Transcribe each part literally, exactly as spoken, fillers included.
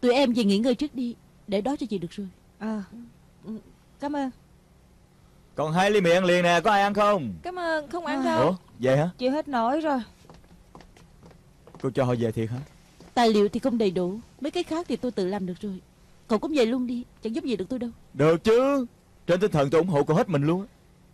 Tụi em về nghỉ ngơi trước đi, để đó cho chị được rồi. À, cảm ơn. Còn hai ly mì ăn liền nè, có ai ăn không? Cảm ơn, không ăn đâu. Ủa, về hả? Chịu hết nổi rồi. Cô cho họ về thiệt hả? Tài liệu thì không đầy đủ, mấy cái khác thì tôi tự làm được rồi. Cậu cũng về luôn đi, chẳng giúp gì được tôi đâu. Được chứ, trên tinh thần tôi ủng hộ cô hết mình luôn.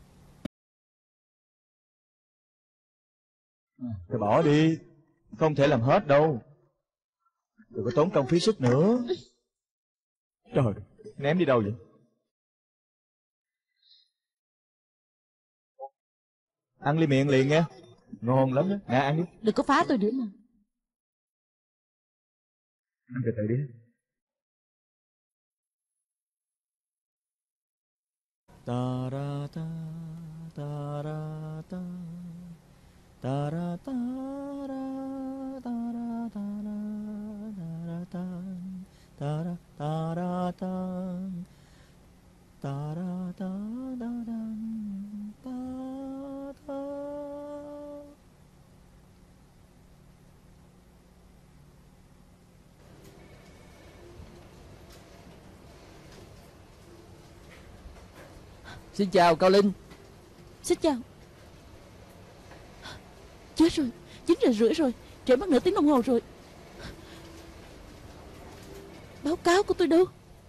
Thì bỏ đi, không thể làm hết đâu. Đừng có tốn công phí sức nữa. Trời, ném đi đâu vậy? Ăn ly miệng liền nghe. Ngon lắm đó, nè ăn đi. Đừng có phá tôi nữa mà. Ăn từ từ đi. Ta ra ta ta ra ta ta ra ta ra ta ra ta ra ta ta ra ta ra ta ta ra ta ta ta ta. Xin chào Cao Linh. Xin chào. Chết rồi, chín giờ rưỡi rồi, trễ mất nửa tiếng đồng hồ rồi. Báo cáo của tôi đâu?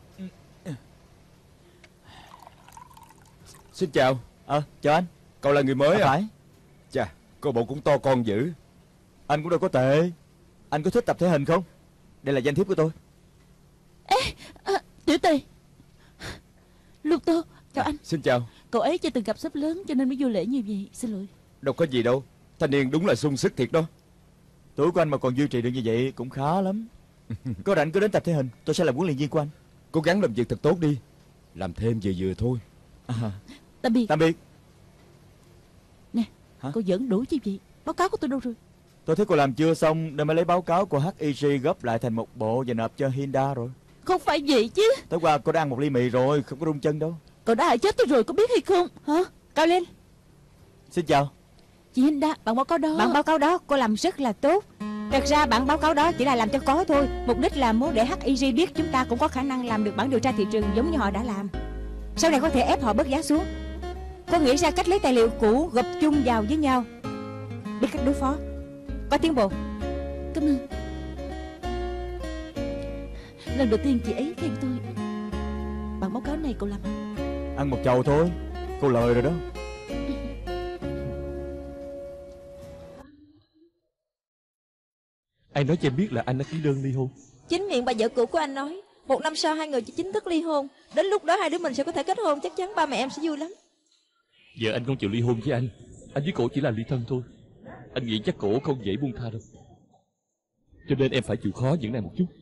Xin chào. Ờ, à, chào anh. Cậu là người mới à? Phải. Chà, cô bộ cũng to con dữ. Anh cũng đâu có tệ. Anh có thích tập thể hình không? Đây là danh thiếp của tôi. Ê, à, Tiểu Tề. Lục Tô, chào anh. Xin chào. Cậu ấy chưa từng gặp sếp lớn cho nên mới vô lễ như vậy. Xin lỗi. Đâu có gì đâu. Thanh niên đúng là sung sức thiệt đó. Tuổi của anh mà còn duy trì được như vậy cũng khá lắm. Có rảnh cứ đến tập thể hình, tôi sẽ làm huấn luyện viên của anh. Cố gắng làm việc thật tốt đi. Làm thêm vừa vừa thôi. À, tạm biệt. Tạm biệt. Nè, hả? cô giỡn đủ chứ gì? Báo cáo của tôi đâu rồi? Tôi thấy cô làm chưa xong nên mới lấy báo cáo của hát i giê gấp lại thành một bộ và nộp cho Hinda rồi. Không phải vậy chứ. Tối qua cô đã ăn một ly mì rồi, không có rung chân đâu. Cậu đã hại chết tôi rồi, có biết hay không? Hả? Cao Linh. Xin chào. Chị Hinda, bản báo cáo đó. Bản báo cáo đó cô làm rất là tốt. Thật ra bản báo cáo đó chỉ là làm cho có thôi. Mục đích là muốn để hát i giê biết chúng ta cũng có khả năng làm được bản điều tra thị trường giống như họ đã làm. Sau này có thể ép họ bớt giá xuống. Cô nghĩ ra cách lấy tài liệu cũ gộp chung vào với nhau, biết cách đối phó. Có tiến bộ. Cảm ơn. Lần đầu tiên chị ấy khen tôi. Bản báo cáo này cậu làm hả? Ăn một chầu thôi, cô lời rồi đó. Ai nói cho em biết là anh đã ký đơn ly hôn? Chính miệng bà vợ cũ của anh nói. Một năm sau hai người chỉ chính thức ly hôn. Đến lúc đó hai đứa mình sẽ có thể kết hôn. Chắc chắn ba mẹ em sẽ vui lắm. Giờ anh không chịu ly hôn với anh. Anh với cổ chỉ là ly thân thôi. Anh nghĩ chắc cổ không dễ buông tha đâu. Cho nên em phải chịu khó những này một chút.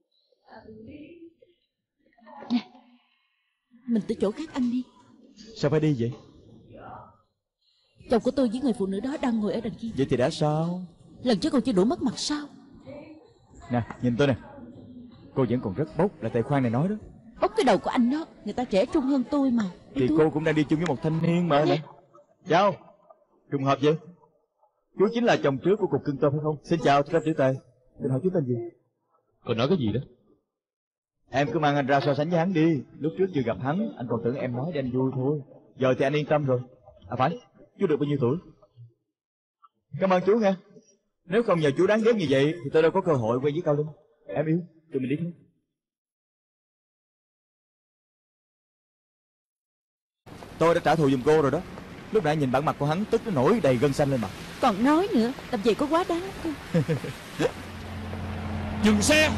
Nè, mình tới chỗ khác ăn đi. Sao phải đi vậy? Chồng của tôi với người phụ nữ đó đang ngồi ở đằng kia. Vậy thì đã sao? Lần trước còn chưa đủ mất mặt sao? Nè, nhìn tôi nè. Cô vẫn còn rất bốc, là tại khoan này nói đó. Bốc cái đầu của anh đó. Người ta trẻ trung hơn tôi mà. Thì tôi... cô cũng đang đi chung với một thanh niên mà nè. Chào. Trùng hợp vậy? Chú chính là chồng trước của cục cưng tôm phải không? Xin chào, tôi là Tiểu Tề. Xin hỏi chú tên gì? Cô nói cái gì đó? Em cứ mang anh ra so sánh với hắn đi. Lúc trước vừa gặp hắn, anh còn tưởng em nói để anh vui thôi. Giờ thì anh yên tâm rồi. À phải, chú được bao nhiêu tuổi? Cảm ơn chú nha. Nếu không nhờ chú đáng ghét như vậy thì tôi đâu có cơ hội quen với Cao Linh. Em yêu, tụi mình đi thôi. Tôi đã trả thù giùm cô rồi đó. Lúc nãy nhìn bản mặt của hắn tức đến nổi đầy gân xanh lên mặt. Còn nói nữa, làm vậy có quá đáng không? Dừng xe.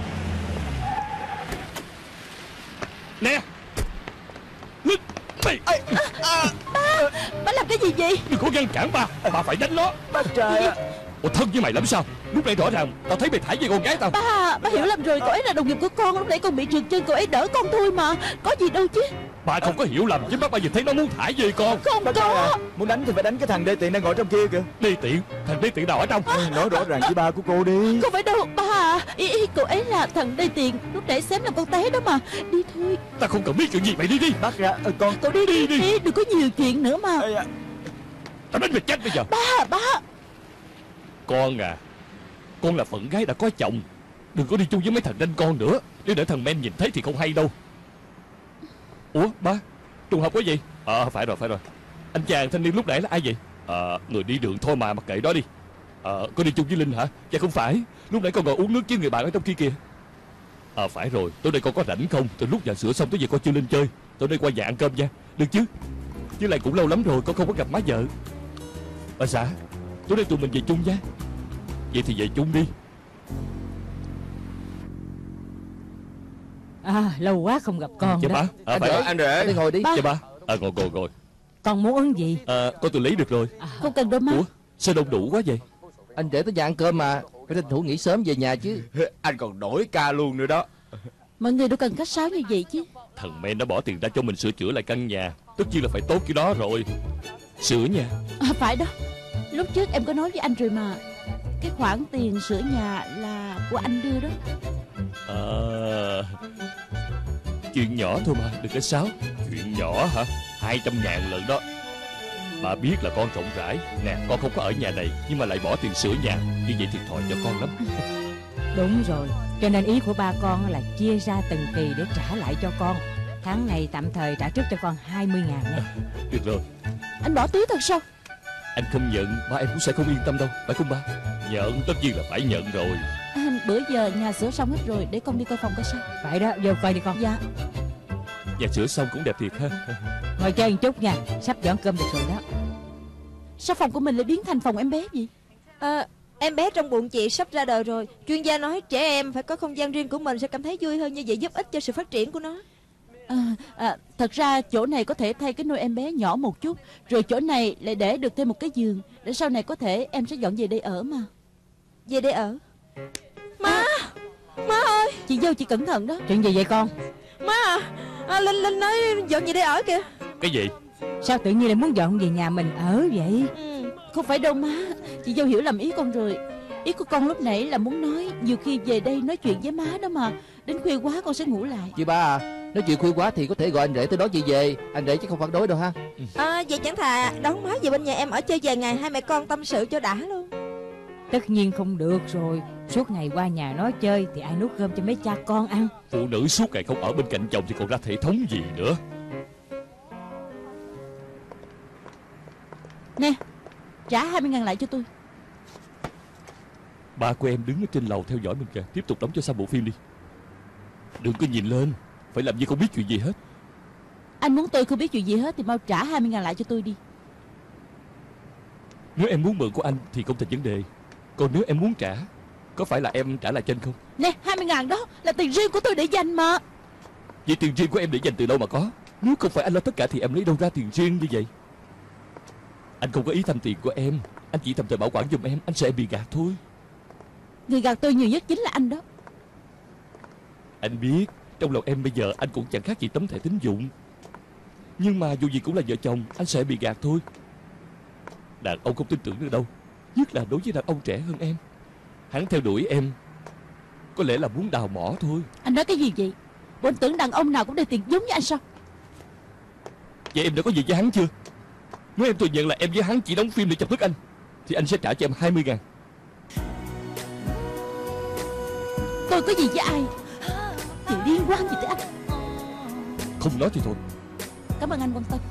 Nè. Lít mày. À, à, ba, ba làm cái gì vậy? Đừng có ngăn cản ba. Ba phải đánh nó. Ba trời ạ. Ủa thân với mày lắm sao? Lúc nãy rõ ràng tao thấy mày thải về con gái tao. Ba, ba hiểu lầm rồi. Cậu ấy là đồng nghiệp của con. Lúc nãy con bị trượt chân, cậu ấy đỡ con thôi mà. Có gì đâu chứ. Ba không có hiểu lầm chứ bác, ba giờ thấy nó muốn thải về con. Không ba có à, muốn đánh thì phải đánh cái thằng đê tiện đang ngồi trong kia kìa. Đê tiện? Thằng đê tiện nào ở trong? À, nói rõ ràng với ba của cô đi. Không phải đâu ba à. Ý, ý cậu ấy là thằng đê tiện. Lúc nãy xém làm con té đó mà. Đi thôi. Ta không cần biết chuyện gì, mày đi đi. Bác ra, ờ, con. Cậu đi đi, đi đi. Đừng có nhiều chuyện nữa mà. Ê, à. Tao đánh mày chết bây giờ. Ba, ba. Con à, con là phận gái đã có chồng. Đừng có đi chung với mấy thằng đanh con nữa. Nếu để thằng Men nhìn thấy thì không hay đâu. Ủa ba, trùng hợp quá gì? Ờ à, phải rồi phải rồi. Anh chàng thanh niên lúc nãy là ai vậy? Ờ à, người đi đường thôi mà, mặc kệ đó đi. Ờ à, có đi chung với Linh hả? Dạ không phải, lúc nãy con ngồi uống nước với người bạn ở trong kia kìa. Ờ à, phải rồi, tối nay con có rảnh không? Từ lúc nhà sửa xong tới giờ con chưa lên chơi. Tối nay qua nhà ăn cơm nha. Được chứ? Với lại cũng lâu lắm rồi con không có gặp má vợ. Bà xã, tối nay tụi mình về chung nha. Vậy thì về chung đi. À, lâu quá không gặp con Dạ đó. ba. À, Anh phải rể, rồi. anh rể đi ngồi đi. Dạ ba. À ngồi ngồi ngồi. Con muốn uống gì? À, con tôi lấy được rồi. Không cần đâu má. Ủa, sao đông đủ quá vậy? Anh rể tới nhà ăn cơm mà, phải tranh thủ nghỉ sớm về nhà chứ. Anh còn đổi ca luôn nữa đó. Mọi người đâu cần khách sáo như vậy chứ. Thằng Men nó bỏ tiền ra cho mình sửa chữa lại căn nhà, tất nhiên là phải tốt cái đó rồi. Sửa nhà. À, phải đó. Lúc trước em có nói với anh rồi mà. Cái khoản tiền sửa nhà là của anh đưa đó. À, chuyện nhỏ thôi mà, đừng có sáo. Chuyện nhỏ hả? Hai trăm ngàn lận đó. Bà biết là con rộng rãi. Nè, con không có ở nhà này, nhưng mà lại bỏ tiền sửa nhà, như vậy thiệt thòi cho con lắm. Đúng rồi, cho nên ý của ba con là chia ra từng kỳ để trả lại cho con. Tháng này tạm thời trả trước cho con hai mươi ngàn nha. Được rồi. Anh bỏ túi thật sao? Anh không nhận, ba em cũng sẽ không yên tâm đâu, phải không ba? Nhận, tất nhiên là phải nhận rồi. À, bữa giờ nhà sửa xong hết rồi, để con đi coi phòng coi sao. Vậy đó, vô coi đi con. Dạ. Nhà sửa xong cũng đẹp thiệt ha. Ngồi chơi một chút nha, sắp dọn cơm được rồi đó. Sao phòng của mình lại biến thành phòng em bé vậy? À, em bé trong bụng chị sắp ra đời rồi. Chuyên gia nói trẻ em phải có không gian riêng của mình sẽ cảm thấy vui hơn, như vậy giúp ích cho sự phát triển của nó. À, à, thật ra chỗ này có thể thay cái nôi em bé nhỏ một chút, rồi chỗ này lại để được thêm một cái giường, để sau này có thể em sẽ dọn về đây ở mà. Về đây ở? Má, má ơi. Chị dâu chị cẩn thận đó. Chuyện gì vậy con? Má à, à Linh Linh nói dọn về đây ở kìa. Cái gì? Sao tự nhiên lại muốn dọn về nhà mình ở vậy? Ừ. Không phải đâu má, chị dâu hiểu lầm ý con rồi. Ý của con lúc nãy là muốn nói nhiều khi về đây nói chuyện với má đó mà, đến khuya quá con sẽ ngủ lại. Chị ba à, nói chuyện khuya quá thì có thể gọi anh rể tới đón chị về. Anh rể chứ không phản đối đâu ha. À, vậy chẳng thà đón má về bên nhà em ở chơi vài ngày, hai mẹ con tâm sự cho đã luôn. Tất nhiên không được rồi. Suốt ngày qua nhà nó chơi thì ai nấu cơm cho mấy cha con ăn. Phụ nữ suốt ngày không ở bên cạnh chồng thì còn ra thể thống gì nữa. Nè, trả hai mươi ngàn lại cho tôi. Ba của em đứng ở trên lầu theo dõi mình kìa. Tiếp tục đóng cho xong bộ phim đi. Đừng có nhìn lên, phải làm như không biết chuyện gì hết. Anh muốn tôi không biết chuyện gì hết thì mau trả hai mươi ngàn lại cho tôi đi. Nếu em muốn mượn của anh thì không thành vấn đề. Còn nếu em muốn trả, có phải là em trả lại cho anh không? Nè, hai mươi ngàn đó là tiền riêng của tôi để dành mà. Vậy tiền riêng của em để dành từ đâu mà có? Nếu không phải anh lo tất cả thì em lấy đâu ra tiền riêng như vậy? Anh không có ý tham tiền của em, anh chỉ tạm thời bảo quản giùm em. Anh sợ em bị gạt thôi. Người gạt tôi nhiều nhất chính là anh đó. Anh biết, trong lòng em bây giờ anh cũng chẳng khác gì tấm thẻ tín dụng. Nhưng mà dù gì cũng là vợ chồng, anh sẽ bị gạt thôi. Đàn ông không tin tưởng được đâu, nhất là đối với đàn ông trẻ hơn em. Hắn theo đuổi em có lẽ là muốn đào mỏ thôi. Anh nói cái gì vậy? Bộ anh tưởng đàn ông nào cũng đầy tiền giống như anh sao? Vậy em đã có gì với hắn chưa? Nếu em thừa nhận là em với hắn chỉ đóng phim để chọc tức anh thì anh sẽ trả cho em hai mươi ngàn. Tôi có gì với ai? Thì liên quan gì tới anh? Không nói thì thôi. Cảm ơn anh quan tâm.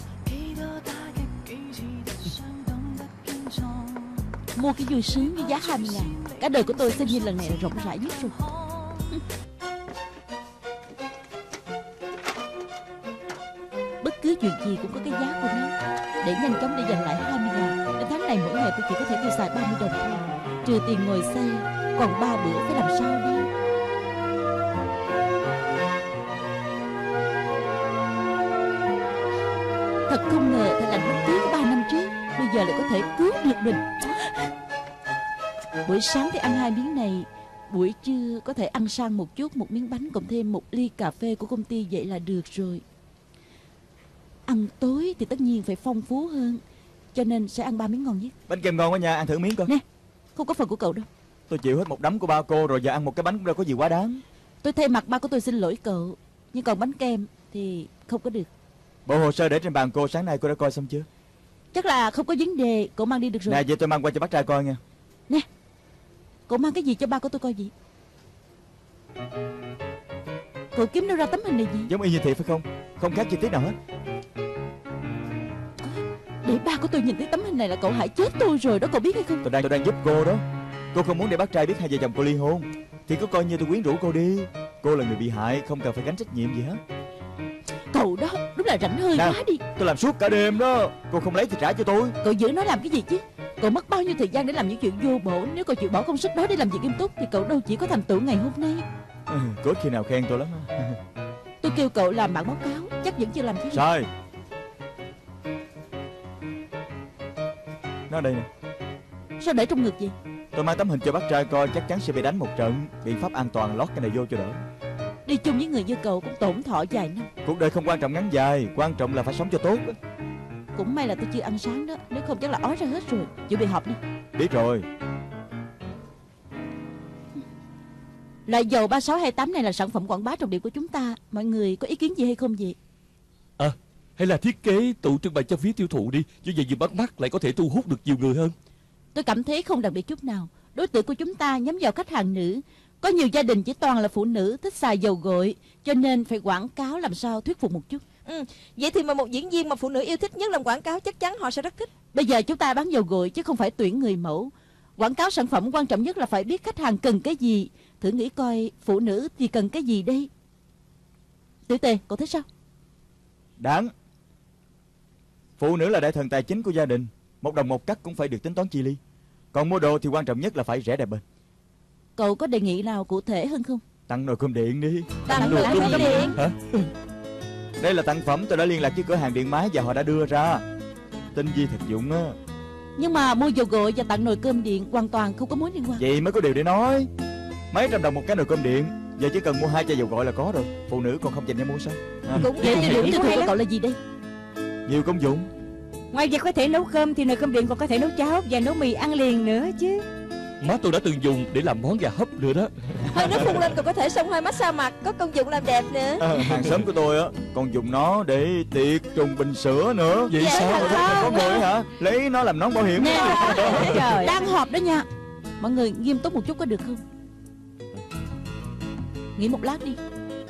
Mua cái vui sướng với giá hai mươi ngàn. Cả đời của tôi xem như lần này là rộng rãi nhất rồi. Bất cứ chuyện gì cũng có cái giá của nó. Để nhanh chóng để dành lại hai mươi ngàn. Đến tháng này mỗi ngày tôi chỉ có thể tiêu xài ba mươi đồng thôi. Trừ tiền ngồi xe, còn ba bữa phải làm sao đi. Thật không ngờ thằng lành bất cứ ba năm trước bây giờ lại có thể cứu được mình. Buổi sáng thì ăn hai miếng này, buổi trưa có thể ăn sang một chút, một miếng bánh cộng thêm một ly cà phê của công ty, vậy là được rồi. Ăn tối thì tất nhiên phải phong phú hơn, cho nên sẽ ăn ba miếng ngon nhất. Bánh kem ngon quá nha, ăn thử miếng coi. Nè, không có phần của cậu đâu. Tôi chịu hết một đống của ba cô rồi, giờ ăn một cái bánh cũng đâu có gì quá đáng. Tôi thay mặt ba của tôi xin lỗi cậu, nhưng còn bánh kem thì không có được. Bộ hồ sơ để trên bàn cô, sáng nay cô đã coi xong chưa? Chắc là không có vấn đề, cậu mang đi được rồi. Nè, vậy tôi mang qua cho bác trai coi nha. Nè, cậu mang cái gì cho ba của tôi coi vậy? Cậu kiếm đâu ra tấm hình này gì? Giống y như thiệt phải không? Không khác chi tiết nào hết. Để ba của tôi nhìn thấy tấm hình này là cậu hại chết tôi rồi đó, cậu biết hay không? Tôi đang tôi đang giúp cô đó. Cô không muốn để bác trai biết hai vợ chồng cô ly hôn thì cứ coi như tôi quyến rũ cô đi. Cô là người bị hại, không cần phải gánh trách nhiệm gì hết. Cậu đó đúng là rảnh hơi Nào, quá đi. tôi làm suốt cả đêm đó. Cô không lấy thì trả cho tôi. Cậu giữ nó làm cái gì chứ? Cậu mất bao nhiêu thời gian để làm những chuyện vô bổ. Nếu cậu chịu bỏ công sức đó để làm việc nghiêm túc thì cậu đâu chỉ có thành tựu ngày hôm nay. Ừ, có khi nào khen tôi lắm. Tôi kêu cậu làm bản báo cáo, chắc vẫn chưa làm chứ. Sai. Nó đây nè. Sao để trong ngực vậy? Tôi mang tấm hình cho bác trai coi, chắc chắn sẽ bị đánh một trận. Biện pháp an toàn lót cái này vô cho đỡ. Đi chung với người như cậu cũng tổn thọ vài năm. Cuộc đời không quan trọng ngắn dài, quan trọng là phải sống cho tốt. Cũng may là tôi chưa ăn sáng đó, nếu không chắc là ói ra hết rồi. Chuẩn bị họp đi. Biết rồi. Loại dầu ba sáu hai tám này là sản phẩm quảng bá trọng điểm của chúng ta. Mọi người có ý kiến gì hay không vậy? À, hay là thiết kế tủ trưng bày cho phía tiêu thụ đi. Như vậy vừa bắt mắt lại có thể thu hút được nhiều người hơn. Tôi cảm thấy không đặc biệt chút nào. Đối tượng của chúng ta nhắm vào khách hàng nữ. Có nhiều gia đình chỉ toàn là phụ nữ thích xài dầu gội, cho nên phải quảng cáo làm sao thuyết phục một chút. Ừ, vậy thì mà một diễn viên mà phụ nữ yêu thích nhất làm quảng cáo chắc chắn họ sẽ rất thích. Bây giờ chúng ta bán dầu gội chứ không phải tuyển người mẫu. Quảng cáo sản phẩm quan trọng nhất là phải biết khách hàng cần cái gì. Thử nghĩ coi phụ nữ thì cần cái gì đây? Tử Tề, cậu thấy sao? Đáng. Phụ nữ là đại thần tài chính của gia đình. Một đồng một cắt cũng phải được tính toán chi ly. Còn mua đồ thì quan trọng nhất là phải rẻ đẹp bền. Cậu có đề nghị nào cụ thể hơn không? Tặng nồi cơm điện đi. Tặng nồi cơm điện. Hả? Đây là tặng phẩm tôi đã liên lạc với cửa hàng điện máy và họ đã đưa ra. Tinh vi thực dụng á. Nhưng mà mua dầu gội và tặng nồi cơm điện hoàn toàn không có mối liên quan. Vậy mới có điều để nói. Mấy trăm đồng một cái nồi cơm điện, giờ chỉ cần mua hai chai dầu gội là có rồi. Phụ nữ còn không dành ra mua sao à. Cũng vậy thì điểm tiêu thụ của cậu là gì đây? Nhiều công dụng. Ngoài việc có thể nấu cơm thì nồi cơm điện còn có thể nấu cháo và nấu mì ăn liền nữa chứ. Má tôi đã từng dùng để làm món gà hấp nữa đó. Hơi nước phun lên còn có thể xông hơi massage mặt, có công dụng làm đẹp nữa. à, Hàng xóm của tôi á còn dùng nó để tiệt trùng bình sữa nữa. Vậy Vậy sao? hả? Có người hả lấy nó làm nón bảo hiểm. Nè, Trời. đang họp đó nha. Mọi người nghiêm túc một chút có được không? Nghỉ một lát đi.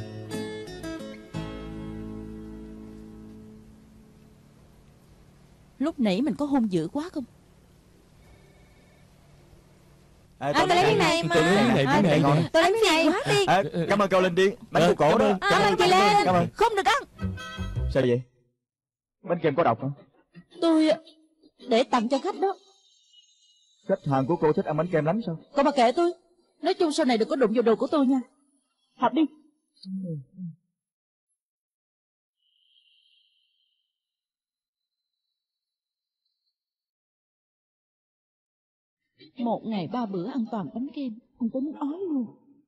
Lúc nãy mình có hôn dữ quá không? À, À, tôi lấy cái này mà. Tôi lấy cái này, cái này ngon. nè. Tôi lấy cái này. Quá đi. À, cảm ơn cậu Linh đi. Bánh À, của cổ cảm đó. ơn. À, bánh chị Lên. Cảm ơn. Không được ăn. Sao vậy? Bánh kem có độc không? Tôi để tặng cho khách đó. Khách hàng của cô thích ăn bánh kem lắm sao? Cậu mà kệ tôi. Nói chung sau này đừng có đụng vào đồ của tôi nha. Học đi. Một ngày ba bữa ăn toàn bánh kem, ăn tới muốn ói luôn.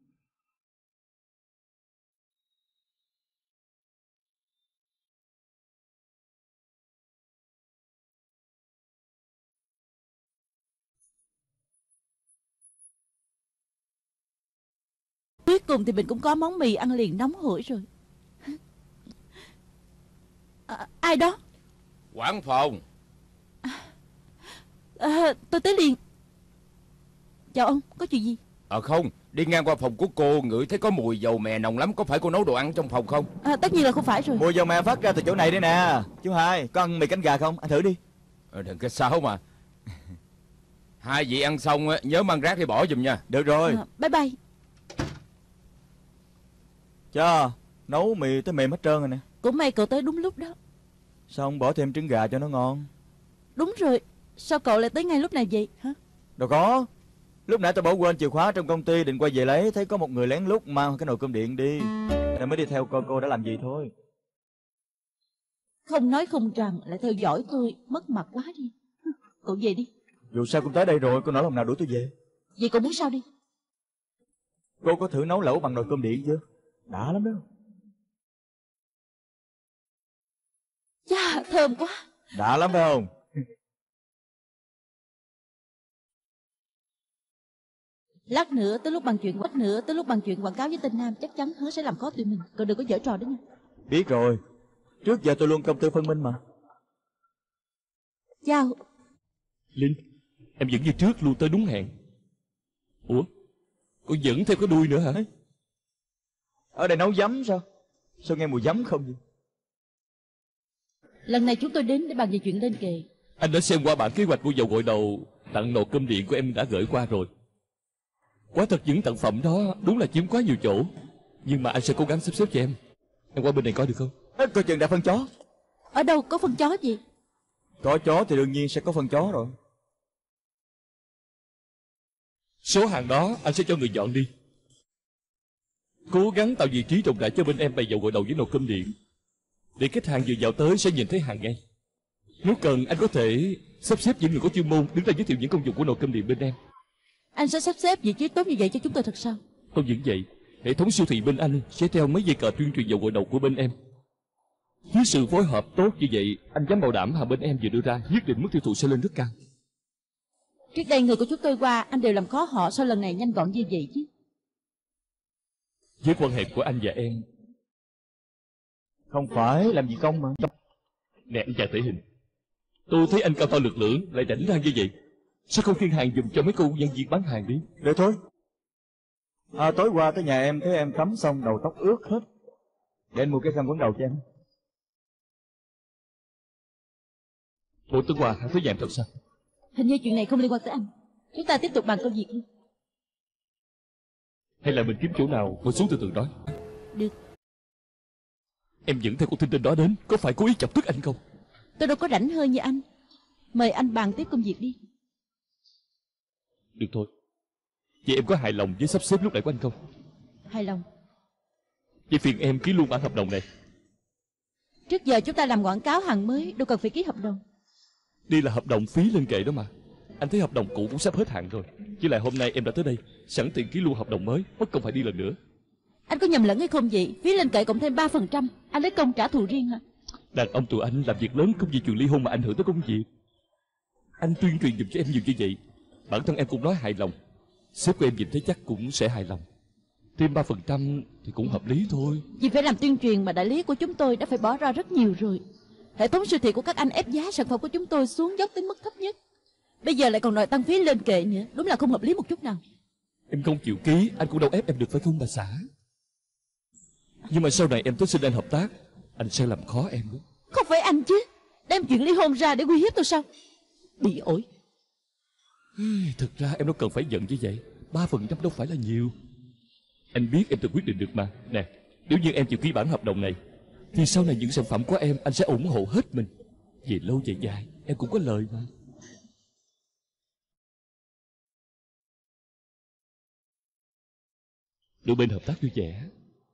Cuối cùng thì mình cũng có món mì ăn liền nóng hổi rồi. À, ai đó? Quản phòng. À, tôi tới liền. Chào ông, có chuyện gì? Ờ không, đi ngang qua phòng của cô ngửi thấy có mùi dầu mè nồng lắm. Có phải cô nấu đồ ăn trong phòng không? À, tất nhiên là không phải rồi. Mùi dầu mè phát ra từ chỗ này đây nè. Chú Hai, có ăn mì cánh gà không? Ăn thử đi. Ờ, đừng cái sao mà. Hai vị ăn xong á, nhớ mang rác đi bỏ giùm nha. Được rồi. À, bye bye. Cho, nấu mì tới mềm hết trơn rồi nè. Cũng may cậu tới đúng lúc đó. Sao không bỏ thêm trứng gà cho nó ngon? Đúng rồi. Sao cậu lại tới ngay lúc này vậy hả? Đâu có. Lúc nãy tôi bỏ quên chìa khóa trong công ty, định quay về lấy, thấy có một người lén lút mang cái nồi cơm điện đi, nên mới đi theo coi cô đã làm gì thôi. Không nói không rằng lại theo dõi tôi. Mất mặt quá đi. Cậu về đi. Dù sao cũng tới đây rồi, cô nỡ lòng nào đuổi tôi về. Vậy cậu muốn sao đi? Cô có thử nấu lẩu bằng nồi cơm điện chưa? Đã lắm đó. Chà, thơm quá. Đã lắm phải không? Lát nữa tới lúc bằng chuyện quách nữa tới lúc bằng chuyện quảng cáo với tên Nam, chắc chắn hứa sẽ làm khó tụi mình. Cậu đừng có giở trò đó nha. Biết rồi. Trước giờ tôi luôn công tư phân minh mà. Chào. Linh, em vẫn như trước luôn tới đúng hẹn. Ủa, cô vẫn theo cái đuôi nữa hả? Ở đây nấu giấm sao? Sao nghe mùi giấm không vậy? Lần này chúng tôi đến để bàn về chuyện lên kệ. Anh đã xem qua bản kế hoạch mua dầu gội đầu tặng nồi cơm điện của em đã gửi qua rồi. Quả thật những tặng phẩm đó đúng là chiếm quá nhiều chỗ, nhưng mà anh sẽ cố gắng sắp xếp cho em. Em qua bên này coi được không? À, coi chừng đã phân chó. Ở đâu có phân chó gì? Có chó thì đương nhiên sẽ có phân chó rồi. Số hàng đó anh sẽ cho người dọn đi. Cố gắng tạo vị trí rộng rãi cho bên em bày dầu gội đầu với nồi cơm điện, để khách hàng vừa vào tới sẽ nhìn thấy hàng ngay. Nếu cần anh có thể sắp xếp những người có chuyên môn đứng ra giới thiệu những công dụng của nồi cơm điện bên em. Anh sẽ sắp xếp vị trí tốt như vậy cho chúng tôi thật sao? Không những vậy, hệ thống siêu thị bên anh sẽ treo mấy dây cờ tuyên truyền dầu gội đầu của bên em. Với sự phối hợp tốt như vậy, anh dám bảo đảm hàng bên em vừa đưa ra nhất định mức tiêu thụ sẽ lên rất cao. Trước đây người của chúng tôi qua anh đều làm khó họ, sao lần này nhanh gọn như vậy chứ? Với quan hệ của anh và em. Không phải làm gì công mà. Nè anh chàng thể hình, tôi thấy anh cao to lực lưỡng lại rảnh rang như vậy, sao không khiêng hàng dùm cho mấy cô nhân viên bán hàng đi? Được thôi. À, tối qua tới nhà em thấy em tắm xong đầu tóc ướt hết, để anh mua cái khăn quấn đầu cho em. Ủa tối qua anh thấy vàng thật sao? Hình như chuyện này không liên quan tới anh. Chúng ta tiếp tục bàn công việc đi. Hay là mình kiếm chỗ nào ngồi xuống từ từ nói? Được. Em dẫn theo con tin tin đó đến, có phải cố ý chọc tức anh không? Tôi đâu có rảnh hơn như anh. Mời anh bàn tiếp công việc đi. Được thôi. Vậy em có hài lòng với sắp xếp lúc nãy của anh không? Hài lòng. Vậy phiền em ký luôn bản hợp đồng này. Trước giờ chúng ta làm quảng cáo hàng mới, đâu cần phải ký hợp đồng. Đây là hợp đồng phí lên kệ đó mà. Anh thấy hợp đồng cũ cũng sắp hết hạn rồi. Với lại hôm nay em đã tới đây, sẵn tiện ký luôn hợp đồng mới, mất công phải đi lần nữa. Anh có nhầm lẫn hay không vậy? Phí lên kệ cộng thêm ba phần trăm, anh lấy công trả thù riêng hả? Đàn ông tụi anh làm việc lớn không vì chuyện ly hôn mà ảnh hưởng tới công việc. Anh tuyên truyền giùm cho em nhiều như vậy, bản thân em cũng nói hài lòng. Sếp của em nhìn thấy chắc cũng sẽ hài lòng. Thêm ba phần trăm thì cũng hợp lý thôi. Vì phải làm tuyên truyền mà đại lý của chúng tôi đã phải bỏ ra rất nhiều rồi. Hệ thống siêu thị của các anh ép giá sản phẩm của chúng tôi xuống dốc tới mức thấp nhất. Bây giờ lại còn đòi tăng phí lên kệ nữa, đúng là không hợp lý một chút nào. Em không chịu ký, anh cũng đâu ép em được phải không bà xã? Nhưng mà sau này em tới xin anh hợp tác, anh sẽ làm khó em đó. Không phải anh chứ, đem chuyện ly hôn ra để uy hiếp tôi sao? Bị ổi. Thực ra em đâu cần phải giận như vậy. Ba phần trăm đâu phải là nhiều. Anh biết em tự quyết định được mà. Nè, nếu như em chịu ký bản hợp đồng này thì sau này những sản phẩm của em anh sẽ ủng hộ hết mình. Về lâu về dài em cũng có lời mà. Đôi bên hợp tác vui vẻ.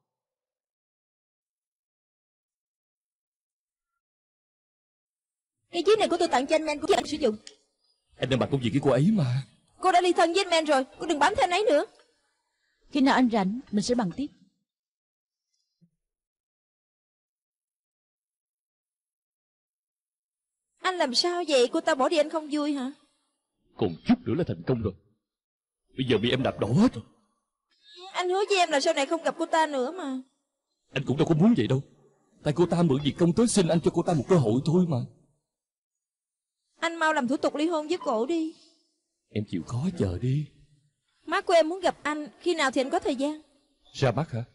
Cái chiếc này của tôi tặng cho anh Men của anh sử dụng. Anh đang bàn công việc với cô ấy mà. Cô đã ly thân với anh Men rồi, cô đừng bám theo anh ấy nữa. Khi nào anh rảnh mình sẽ bàn tiếp. Anh làm sao vậy? Cô ta bỏ đi anh không vui hả? Còn chút nữa là thành công rồi. Bây giờ bị em đạp đổ hết rồi. Anh hứa với em là sau này không gặp cô ta nữa mà. Anh cũng đâu có muốn vậy đâu. Tại cô ta mượn việc công tới xin anh cho cô ta một cơ hội thôi mà. Anh mau làm thủ tục ly hôn với cổ đi. Em chịu khó chờ đi. Má của em muốn gặp anh, khi nào thì anh có thời gian? Ra mắt hả?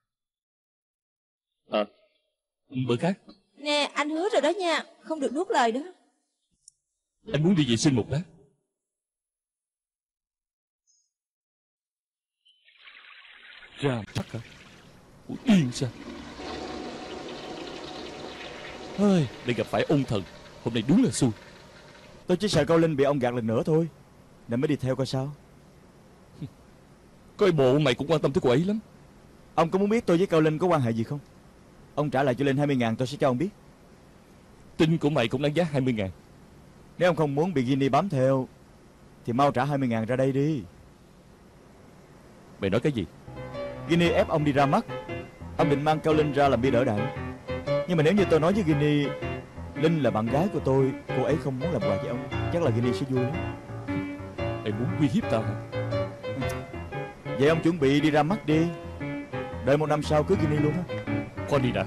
À, bữa khác. Nè, anh hứa rồi đó nha, không được nuốt lời đó. Anh muốn đi vệ sinh một lát. Ra mắt hả? Ủa, điên sao? Ơi, để gặp phải ôn thần, hôm nay đúng là xui. Tôi chỉ sợ Cao Linh bị ông gạt lần nữa thôi, nên mới đi theo coi sao. Coi bộ mày cũng quan tâm tới cô ấy lắm. Ông có muốn biết tôi với Cao Linh có quan hệ gì không? Ông trả lại cho Linh hai mươi ngàn tôi sẽ cho ông biết. Tin của mày cũng đáng giá hai mươi ngàn. Nếu ông không muốn bị Ginny bám theo thì mau trả hai mươi ngàn ra đây đi. Mày nói cái gì? Ginny ép ông đi ra mắt. Ông định mang Cao Linh ra làm bia đỡ đạn. Nhưng mà nếu như tôi nói với Ginny Linh là bạn gái của tôi, cô ấy không muốn làm quà với ông, chắc là Ginny sẽ vui lắm. Mày muốn uy hiếp tao hả? Vậy ông chuẩn bị đi ra mắt đi. Đợi một năm sau cưới Ginny luôn á. Khoan đi đã.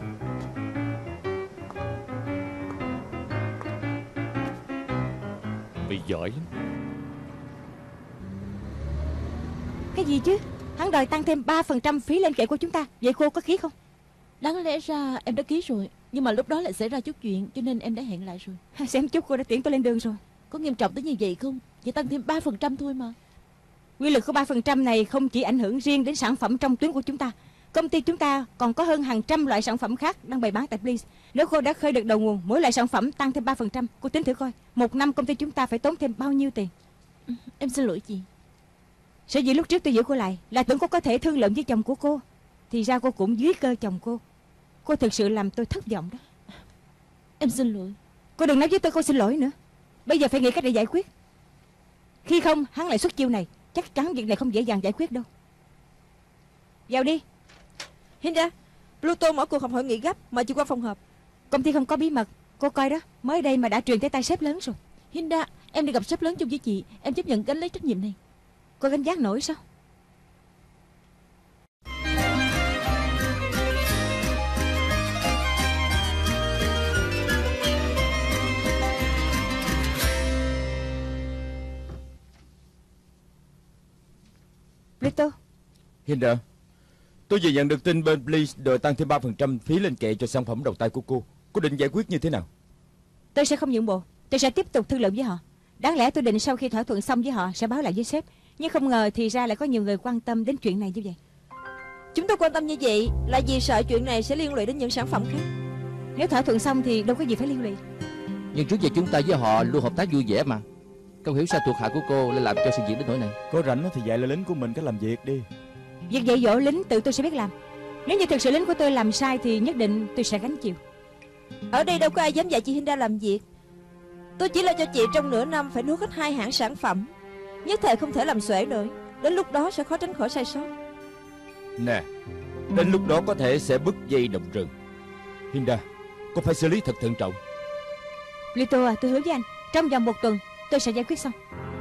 Mày giỏi lắm. Cái gì chứ? Hắn đòi tăng thêm ba phần trăm phí lên kệ của chúng ta. Vậy cô có ký không? Đáng lẽ ra em đã ký rồi, nhưng mà lúc đó lại xảy ra chút chuyện, cho nên em đã hẹn lại rồi. Xem chút cô đã tiễn tôi lên đường rồi. Có nghiêm trọng tới như vậy không? Chỉ tăng thêm ba phần trăm thôi mà. Quy luật của ba phần trăm này không chỉ ảnh hưởng riêng đến sản phẩm trong tuyến của chúng ta. Công ty chúng ta còn có hơn hàng trăm loại sản phẩm khác đang bày bán tại Please. Nếu cô đã khơi được đầu nguồn, mỗi loại sản phẩm tăng thêm ba phần trăm, cô tính thử coi, một năm công ty chúng ta phải tốn thêm bao nhiêu tiền? Em xin lỗi chị. Sở dĩ lúc trước tôi giữ cô lại là tưởng cô có thể thương lượng với chồng của cô, thì ra cô cũng dưới cơ chồng cô. Cô thực sự làm tôi thất vọng đó. Em xin lỗi. Cô đừng nói với tôi cô xin lỗi nữa. Bây giờ phải nghĩ cách để giải quyết. Khi không hắn lại xuất chiêu này, chắc chắn việc này không dễ dàng giải quyết đâu. Vào đi. Hinda, Pluto mở cuộc họp hội nghị gấp, mời chị qua phòng họp. Công ty không có bí mật. Cô coi đó, mới đây mà đã truyền tới tay sếp lớn rồi. Hinda, em đi gặp sếp lớn chung với chị. Em chấp nhận gánh lấy trách nhiệm này. Cô gánh vác nổi sao? Pluto. Hinda, tôi vừa nhận được tin bên Please đòi tăng thêm ba phần trăm phí lên kệ cho sản phẩm đầu tay của cô. Cô định giải quyết như thế nào? Tôi sẽ không nhượng bộ. Tôi sẽ tiếp tục thương lượng với họ. Đáng lẽ tôi định sau khi thỏa thuận xong với họ sẽ báo lại với sếp, nhưng không ngờ thì ra lại có nhiều người quan tâm đến chuyện này như vậy. Chúng tôi quan tâm như vậy là vì sợ chuyện này sẽ liên lụy đến những sản phẩm khác. Nếu thỏa thuận xong thì đâu có gì phải liên lụy. Nhưng trước giờ chúng ta với họ luôn hợp tác vui vẻ mà. Không hiểu sao thuộc hạ của cô lại làm cho sự việc đến nỗi này. Có rảnh thì dạy lại lính của mình cách làm việc đi. Việc dạy dỗ lính tự tôi sẽ biết làm. Nếu như thực sự lính của tôi làm sai thì nhất định tôi sẽ gánh chịu. Ở đây đâu có ai dám dạy chị Hinda làm việc. Tôi chỉ lo cho chị trong nửa năm phải nuốt hết hai hãng sản phẩm, nhất thời không thể làm xuể nổi. Đến lúc đó sẽ khó tránh khỏi sai sót. Nè, đến lúc đó có thể sẽ bứt dây động rừng. Hinda, cô phải xử lý thật thận trọng. Pluto à, tôi hứa với anh, trong vòng một tuần tôi sẽ giải quyết xong.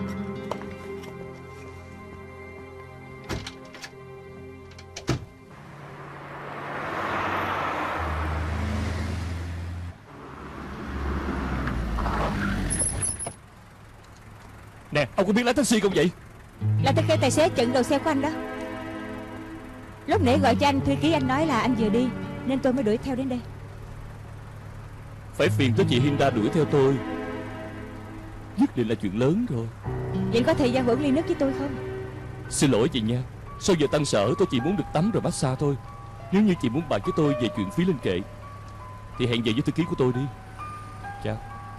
Nè, ông có biết lái taxi không vậy? Là tôi kêu tài xế chặn đầu xe của anh đó. Lúc nãy gọi cho anh, thư ký anh nói là anh vừa đi, nên tôi mới đuổi theo đến đây. Phải phiền tới chị Hinda đuổi theo tôi, nhất định là chuyện lớn rồi. Vậy có thời gian uống ly nước với tôi không? Xin lỗi chị nha, sau giờ tăng sở tôi chỉ muốn được tắm rồi massage thôi. Nếu như chị muốn bàn với tôi về chuyện phí lên kệ thì hẹn giờ với thư ký của tôi đi. Chào.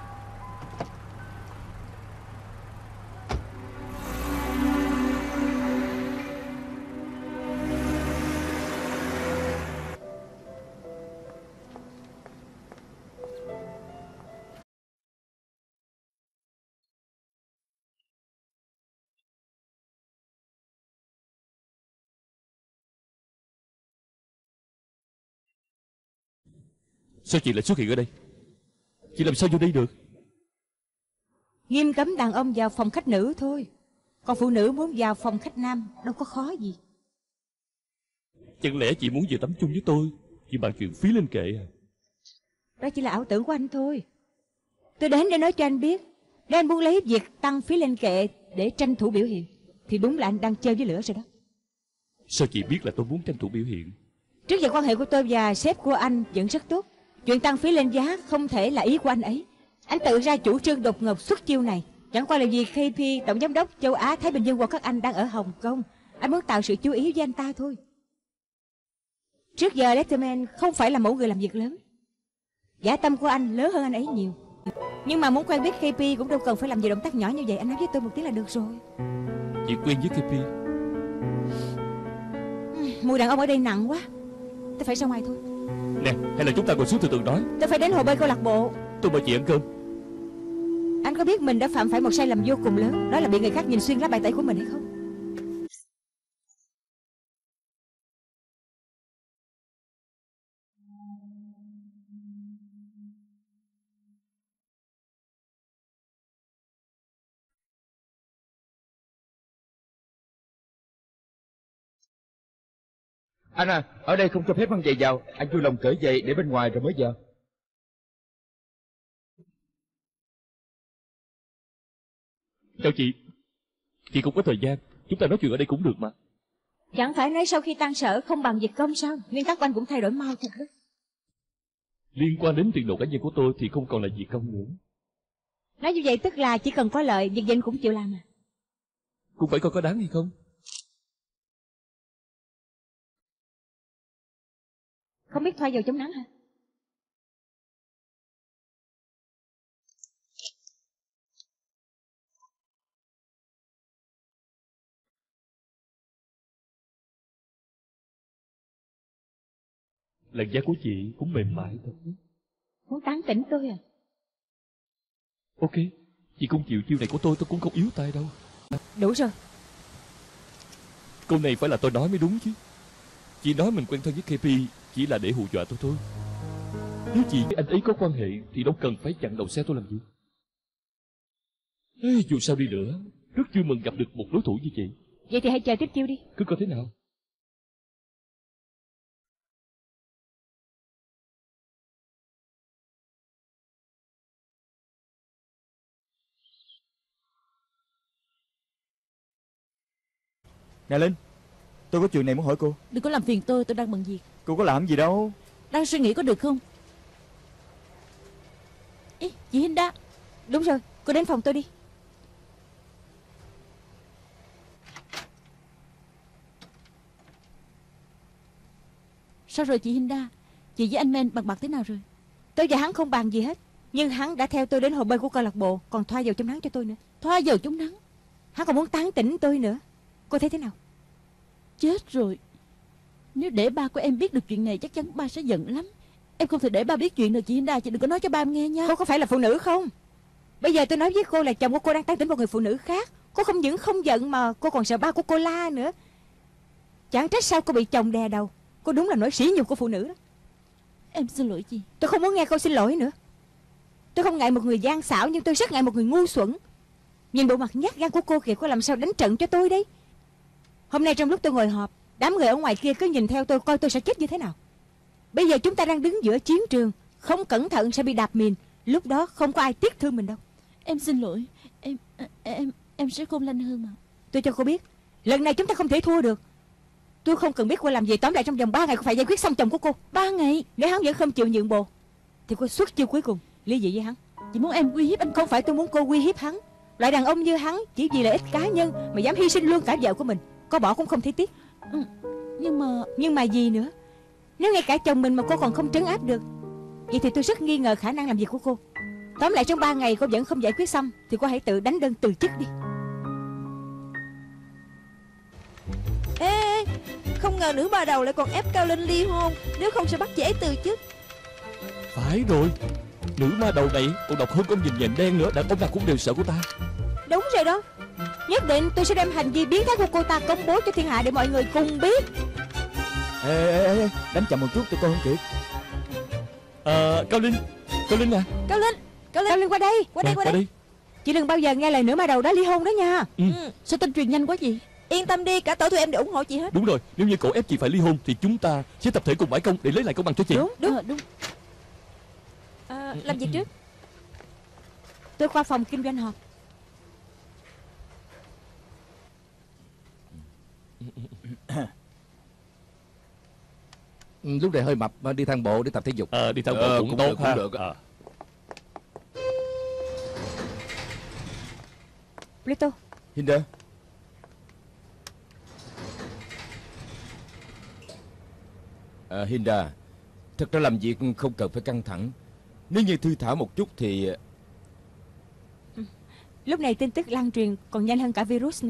Sao chị lại xuất hiện ở đây? Chị làm sao vô đây được? Nghiêm cấm đàn ông vào phòng khách nữ thôi. Còn phụ nữ muốn vào phòng khách nam đâu có khó gì. Chẳng lẽ chị muốn về tắm chung với tôi chỉ bàn chuyện phí lên kệ à? Đó chỉ là ảo tưởng của anh thôi. Tôi đến để nói cho anh biết, nếu anh muốn lấy việc tăng phí lên kệ để tranh thủ biểu hiện thì đúng là anh đang chơi với lửa rồi đó. Sao chị biết là tôi muốn tranh thủ biểu hiện? Trước giờ quan hệ của tôi và sếp của anh vẫn rất tốt. Chuyện tăng phí lên giá không thể là ý của anh ấy. Anh tự ra chủ trương đột ngột xuất chiêu này chẳng qua là vì ca pê, tổng giám đốc châu Á Thái Bình Dương của các anh đang ở Hồng Kông. Anh muốn tạo sự chú ý với anh ta thôi. Trước giờ Letterman không phải là mẫu người làm việc lớn. Dã tâm của anh lớn hơn anh ấy nhiều. Nhưng mà muốn quen biết ca pê cũng đâu cần phải làm gì động tác nhỏ như vậy. Anh nói với tôi một tiếng là được rồi. Chị quen với ca pê? Mùi đàn ông ở đây nặng quá, tôi phải ra ngoài thôi. Nè, hay là chúng ta ngồi xuống từ từ nói. Tôi phải đến hồ bơi câu lạc bộ. Tôi mời chị ăn cơm. Anh có biết mình đã phạm phải một sai lầm vô cùng lớn, đó là bị người khác nhìn xuyên lá bài tẩy của mình hay không? Anh à, ở đây không cho phép mang giày vào. Anh vui lòng cởi giày để bên ngoài rồi mới vào. Chào chị. Chị cũng có thời gian, chúng ta nói chuyện ở đây cũng được mà. Chẳng phải nói sau khi tan sở không bằng việc công sao? Nguyên tắc của anh cũng thay đổi mau thật đó. Liên quan đến tiền đồ cá nhân của tôi thì không còn là việc công nữa. Nói như vậy tức là chỉ cần có lợi, việc gì anh cũng chịu làm à? Cũng phải coi có đáng hay không. Không biết thoa dầu chống nắng hả? Làn da của chị cũng mềm mại thật. Muốn tán tỉnh tôi à? Ok, chị không chịu chiêu này của tôi, tôi cũng không yếu tay đâu. Đủ rồi. Câu này phải là tôi nói mới đúng chứ. Chị nói mình quen thân với ca pê chỉ là để hù dọa tôi thôi. Nếu chị với anh ấy có quan hệ thì đâu cần phải chặn đầu xe tôi làm gì. Ê, dù sao đi nữa, rất vui mừng gặp được một đối thủ như chị. Vậy thì hãy chờ tiếp chiêu đi. Cứ coi thế nào. Nè Linh, tôi có chuyện này muốn hỏi cô. Đừng có làm phiền tôi, tôi đang bận việc. Cô có làm gì đâu. Đang suy nghĩ có được không? Ê, chị Hinda. Đúng rồi, cô đến phòng tôi đi. Sao rồi chị Hinda? Chị với anh Men bằng bạc thế nào rồi? Tôi và hắn không bàn gì hết, nhưng hắn đã theo tôi đến hồ bơi của câu lạc bộ, còn thoa dầu chống nắng cho tôi nữa. Thoa dầu chống nắng? Hắn còn muốn tán tỉnh tôi nữa. Cô thấy thế nào? Chết rồi. Nếu để ba của em biết được chuyện này chắc chắn ba sẽ giận lắm. Em không thể để ba biết chuyện được chị Hinda. Chị đừng có nói cho ba em nghe nha. Cô có phải là phụ nữ không? Bây giờ tôi nói với cô là chồng của cô đang tán tỉnh một người phụ nữ khác. Cô không những không giận mà cô còn sợ ba của cô la nữa. Chẳng trách sao cô bị chồng đè đầu. Cô đúng là nỗi sỉ nhục của phụ nữ đó. Em xin lỗi chị. Tôi không muốn nghe câu xin lỗi nữa. Tôi không ngại một người gian xảo, nhưng tôi rất ngại một người ngu xuẩn. Nhìn bộ mặt nhát gan của cô kìa, cô làm sao đánh trận cho tôi đấy. Hôm nay trong lúc tôi ngồi họp, đám người ở ngoài kia cứ nhìn theo tôi coi tôi sẽ chết như thế nào. Bây giờ chúng ta đang đứng giữa chiến trường, không cẩn thận sẽ bị đạp mìn. Lúc đó không có ai tiếc thương mình đâu. Em xin lỗi. Em em em sẽ khôn lanh hơn mà. Tôi cho cô biết, lần này chúng ta không thể thua được. Tôi không cần biết cô làm gì, tóm lại trong vòng ba ngày cô phải giải quyết xong chồng của cô. Ba ngày? Nếu hắn vẫn không chịu nhượng bộ thì cô xuất chiêu cuối cùng, ly dị với hắn. Chị muốn em uy hiếp anh? Không phải tôi muốn cô uy hiếp hắn. Loại đàn ông như hắn chỉ vì lợi ích cá nhân mà dám hy sinh luôn cả vợ của mình, có bỏ cũng không thấy tiếc. Ừ, nhưng mà... Nhưng mà gì nữa? Nếu ngay cả chồng mình mà cô còn không trấn áp được, vậy thì tôi rất nghi ngờ khả năng làm việc của cô. Tóm lại trong ba ngày cô vẫn không giải quyết xong thì cô hãy tự đánh đơn từ chức đi. Ê, ê, không ngờ nữ bà đầu lại còn ép Cao Linh ly hôn. Nếu không sẽ bắt chị ấy từ chức. Phải rồi, nữ ma đầu này còn độc hơn con nhìn nhện đen nữa. Đàn ông nào cũng đều sợ của ta. Đúng rồi đó. Nhất định tôi sẽ đem hành vi biến thái của cô ta công bố cho thiên hạ để mọi người cùng biết. Ê, ê, ê, đánh chậm một chút tôi coi không kịp. Ờ, à, Cao Linh, Cao Linh à. Cao Linh, Cao Linh, Cao Linh qua đây. Qua đây, qua, qua đây. đây. Chị đừng bao giờ nghe lời nữ ma đầu đó ly hôn đó nha. Ừ. Ừ. Sao tin truyền nhanh quá vậy? Yên tâm đi, cả tổ tụi em đều ủng hộ chị hết. Đúng rồi, nếu như cậu ép chị phải ly hôn thì chúng ta sẽ tập thể cùng bãi công để lấy lại công bằng cho chị. Đúng, đúng. À, đúng. À, làm gì trước? Tôi qua phòng kinh doanh họp. Ừ, lúc này hơi mập, đi thang bộ để tập thể dục. Ờ, à, đi thang bộ Ờ, cũng, cũng tốt được, ha. cũng được. À. Pluto. Hinda. À, Hinda, thật ra làm việc không cần phải căng thẳng. Nếu như thư thả một chút thì... Lúc này tin tức lan truyền còn nhanh hơn cả virus nữa.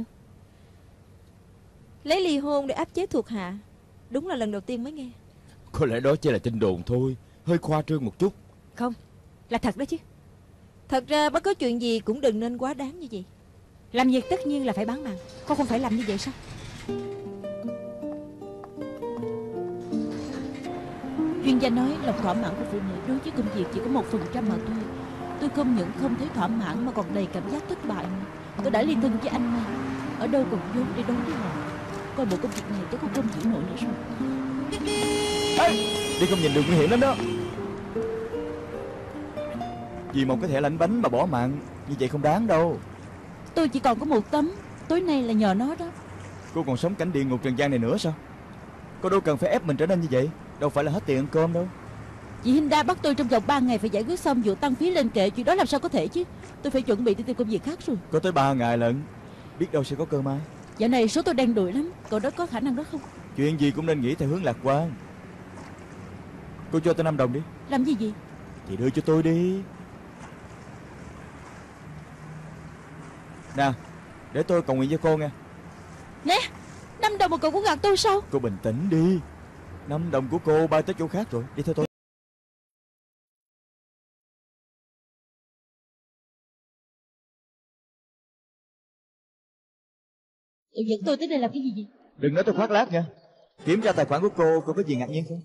Lấy ly hôn để áp chế thuộc hạ, đúng là lần đầu tiên mới nghe. Có lẽ đó chỉ là tin đồn thôi, hơi khoa trương một chút. Không, là thật đó chứ. Thật ra bất cứ chuyện gì cũng đừng nên quá đáng như vậy. Làm việc tất nhiên là phải bán mạng. Cô không phải làm như vậy sao? Chuyên gia nói lòng thỏa mãn của phụ nữ đối với công việc chỉ có một phần trăm mà thôi. Tôi không những không thấy thỏa mãn mà còn đầy cảm giác thất bại nữa. Tôi đã ly thân với anh mà, ở đâu còn vốn để đấu với họ. Coi bộ công việc này chắc không chịu nổi nữa rồi. Ê, đi không nhìn đường nguy hiểm lắm đó. Vì một cái thẻ lạnh bánh mà bỏ mạng, như vậy không đáng đâu. Tôi chỉ còn có một tấm, tối nay là nhờ nó đó. Cô còn sống cảnh địa ngục trần gian này nữa sao? Cô đâu cần phải ép mình trở nên như vậy. Đâu phải là hết tiền ăn cơm đâu. Chị Hinda bắt tôi trong vòng ba ngày phải giải quyết xong vụ tăng phí lên kệ. Chuyện đó làm sao có thể chứ. Tôi phải chuẩn bị đi tìm công việc khác rồi. Có tới ba ngày lận. Biết đâu sẽ có cơ may. Dạo này số tôi đen đủi lắm. Cậu đó có khả năng đó không? Chuyện gì cũng nên nghĩ theo hướng lạc quan. Cô cho tôi năm đồng đi. Làm gì vậy? Chị đưa cho tôi đi. Nè, để tôi cầu nguyện cho cô nghe. Nè, năm đồng mà cậu cũng gạt tôi sao? Cô bình tĩnh đi. Năm đồng của cô bay tới chỗ khác rồi. Đi theo tôi. Cậu dẫn tôi tới đây làm cái gì vậy? Đừng nói tôi khoác lác nha. Kiểm tra tài khoản của cô. Cô có gì ngạc nhiên không?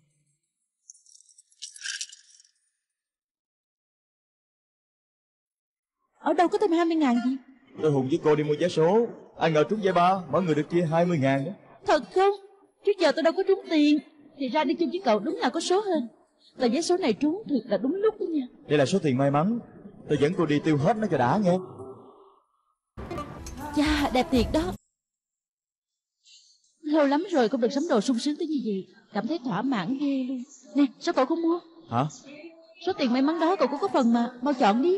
Ở đâu có thêm hai mươi ngàn gì? Tôi hùng với cô đi mua vé số. Ai ngờ trúng giải ba. Mỗi người được chia hai mươi ngàn đó. Thật không? Trước giờ tôi đâu có trúng tiền. Thì ra đi chung với cậu đúng là có số hơn. Tờ vé số này trúng thật là đúng lúc đó nha. Đây là số tiền may mắn. Tôi dẫn cô đi tiêu hết nó cho đã nghe. Chà, đẹp thiệt đó. Lâu lắm rồi không được sắm đồ sung sướng tới như vậy. Cảm thấy thỏa mãn ghê luôn. Nè, sao cậu không mua? Hả? Số tiền may mắn đó cậu cũng có phần mà. Mau chọn đi.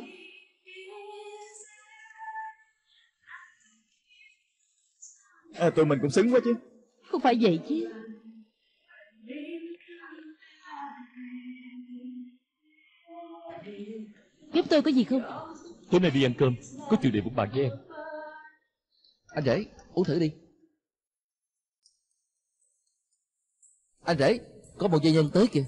À, tụi mình cũng xứng quá chứ. Không phải vậy chứ. Giúp tôi có gì không? Tối nay đi ăn cơm. Có chuyện để một bàn với em. Anh rể, uống thử đi. Anh rể, có một doanh nhân tới kìa.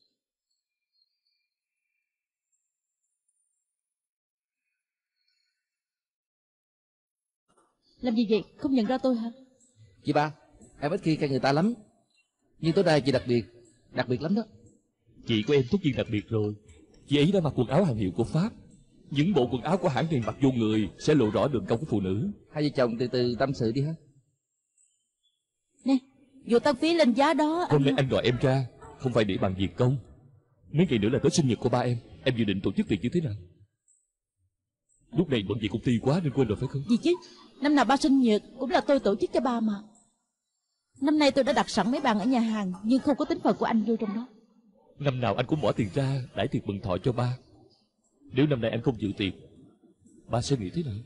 Làm gì vậy? Không nhận ra tôi hả? Chị ba, em ít khi khen người ta lắm. Nhưng tối nay chị đặc biệt, đặc biệt lắm đó. Chị của em tất nhiên đặc biệt rồi. Chị ấy đã mặc quần áo hàng hiệu của Pháp. Những bộ quần áo của hãng này mặc vô người sẽ lộ rõ đường cong của phụ nữ. Hai vợ chồng từ từ tâm sự đi ha. Nè, vụ tăng phí lên giá đó. Hôm nay anh... anh gọi em ra không phải để bàn việc công. Mấy ngày nữa là tới sinh nhật của ba em. Em dự định tổ chức tiệc như thế nào? Lúc này bận việc công ty quá nên quên rồi phải không? Gì chứ? Năm nào ba sinh nhật cũng là tôi tổ chức cho ba mà. Năm nay tôi đã đặt sẵn mấy bàn ở nhà hàng, nhưng không có tính phần của anh vô trong đó. Năm nào anh cũng bỏ tiền ra đãi tiệc mừng thọ cho ba. Nếu năm nay anh không dự tiệc, ba sẽ nghĩ thế nào?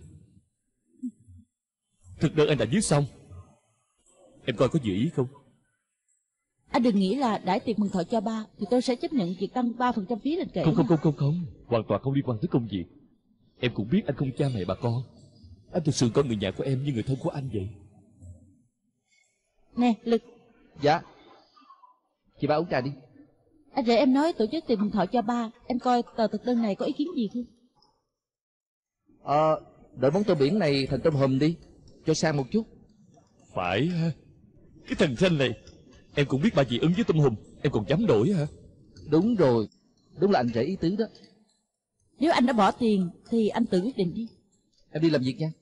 Thực đơn anh đã viết xong. Em coi có dự ý không? Anh đừng nghĩ là đãi tiệc mừng thọ cho ba thì tôi sẽ chấp nhận việc tăng ba phần trăm phí lên kệ. Không không không không không Hoàn toàn không liên quan tới công việc. Em cũng biết anh không cha mẹ bà con. Anh thực sự coi người nhà của em như người thân của anh vậy. Nè, Lực. Dạ. Chị ba uống trà đi. Anh rể em nói tổ chức tiệc mừng thọ cho ba. Em coi tờ thực đơn này có ý kiến gì không? Ờ, đổi món tôm biển này thành tôm hùm đi, cho sang một chút. Phải ha. Cái thằng Tranh này. Em cũng biết bà dị ứng với tôm hùm. Em còn dám đổi hả? Đúng rồi. Đúng là anh rể ý tứ đó. Nếu anh đã bỏ tiền thì anh tự quyết định đi. Em đi làm việc nha.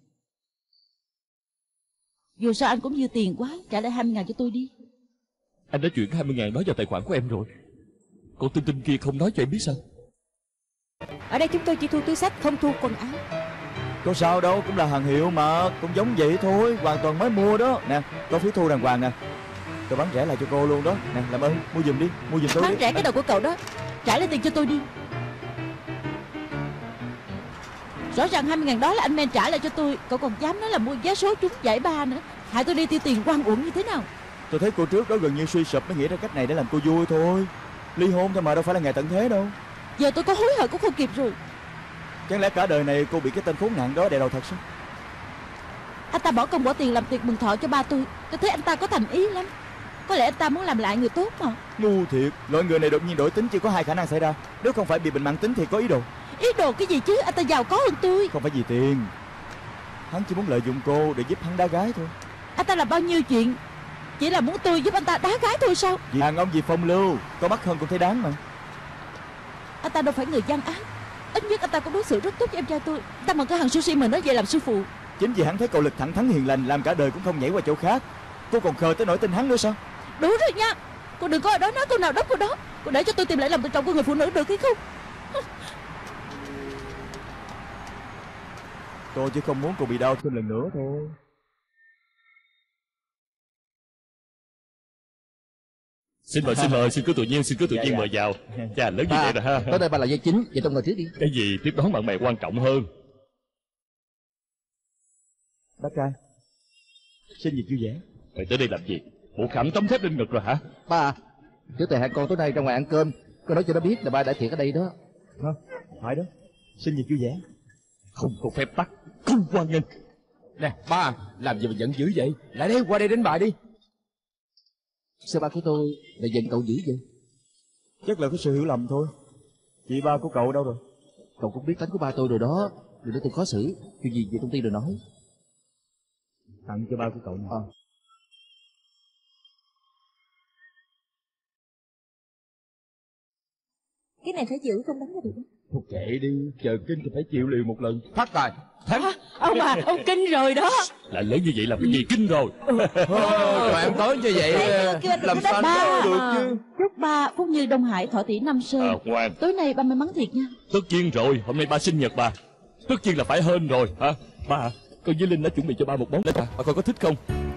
Dù sao anh cũng dư tiền quá. Trả lại hai mươi ngàn cho tôi đi. Anh đã chuyển hai mươi ngàn đó vào tài khoản của em rồi. Còn tin tin kia không nói cho em biết sao? Ở đây chúng tôi chỉ thu túi xách, không thu quần áo. Có sao đâu, cũng là hàng hiệu mà. Cũng giống vậy thôi, hoàn toàn mới mua đó. Nè, có phí thu đàng hoàng nè. Tôi bán rẻ lại cho cô luôn đó. Nè, làm ơn, mua giùm đi, mua giùm tôi Bán đi. rẻ cái đầu của cậu đó. Trả lại tiền cho tôi đi. Rõ ràng hai mươi ngàn đó là anh men trả lại cho tôi. Cậu còn dám nói là mua vé số trúng giải ba nữa. Hại tôi đi tiêu tiền oan uổng như thế nào? Tôi thấy cô trước đó gần như suy sụp mới nghĩ ra cách này để làm cô vui thôi. Ly hôn thôi mà, đâu phải là ngày tận thế đâu. Giờ tôi có hối hận cũng không kịp rồi. Chẳng lẽ cả đời này cô bị cái tên khốn nạn đó đè đầu thật sao? Anh ta bỏ công bỏ tiền làm tiệc mừng thọ cho ba tôi. Tôi thấy anh ta có thành ý lắm. Có lẽ anh ta muốn làm lại người tốt mà. Ngu thiệt, loại người này đột nhiên đổi tính chỉ có hai khả năng xảy ra. Nếu không phải bị bệnh mãn tính thì có ý đồ. Ý đồ cái gì chứ? Anh ta giàu có hơn tôi. Không phải vì tiền. Hắn chỉ muốn lợi dụng cô để giúp hắn đá gái thôi. Anh ta làm bao nhiêu chuyện chỉ là muốn tôi giúp anh ta đá gái thôi sao? Vì đàn ông vì phong lưu, có bắt hơn cũng thấy đáng mà. Anh ta đâu phải người gian ác. Ít nhất anh ta cũng đối xử rất tốt với em trai tôi. Anh ta mở cửa hàng sushi mà nói về làm sư phụ. Chính vì hắn thấy cậu lực thẳng thắn hiền lành, làm cả đời cũng không nhảy qua chỗ khác. Cô còn khờ tới nỗi tin hắn nữa sao? Đủ rồi nha. Cô đừng có ở đó nói câu nào đốc cô đó. Cô để cho tôi tìm lại lòng tự trọng của người phụ nữ được hay không? Tôi chỉ không muốn cô bị đau thêm lần nữa thôi. Xin mời, xin mời, xin cứ tự nhiên, xin cứ tự Dạ, nhiên dạ. mời vào. Chà, lớn như Ba, vậy rồi ha. tới đây ba là dây chính, vậy tôi ngồi trước đi. Cái gì tiếp đón bạn bè quan trọng hơn. Bác trai, sinh nhật vui vẻ. Mày tới đây làm gì? Bộ khảm tấm thép lên ngực rồi hả? Ba, chú tề hai con tối nay ra ngoài ăn cơm, con nói cho nó biết là ba đã thiệt ở đây đó. Không, phải đó. Sinh nhật vui vẻ. Không có phép tắc, không quan nghênh. Nè ba, làm gì mà giận dữ vậy? Lại đây, qua đây đánh bài đi. Sao ba của tôi lại giận cậu dữ vậy? Chắc là có sự hiểu lầm thôi. Chị ba của cậu đâu rồi? Cậu cũng biết tính của ba tôi rồi đó, đừng để tôi khó xử. Chuyện gì về công ty rồi nói. Tặng cho ba của cậu nè. À. Cái này phải giữ không đánh ra được. Thôi kệ đi, chờ kinh thì phải chịu liều một lần. Phát tài. Thắng. Ông à, ông kinh rồi đó. Là lớn như vậy làm cái gì kinh rồi. Trời em tối như vậy, kêu anh đừng làm có sao đánh anh ba. có được chứ? Chúc ba phúc như Đông Hải, thọ tỷ năm sơn. À, ngoan. Tối nay ba may mắn thiệt nha. Tất nhiên rồi, hôm nay ba sinh nhật bà. Tất nhiên là phải hên rồi hả? Ba hả? Con với Linh đã chuẩn bị cho ba một món. Bà, bà coi có thích không?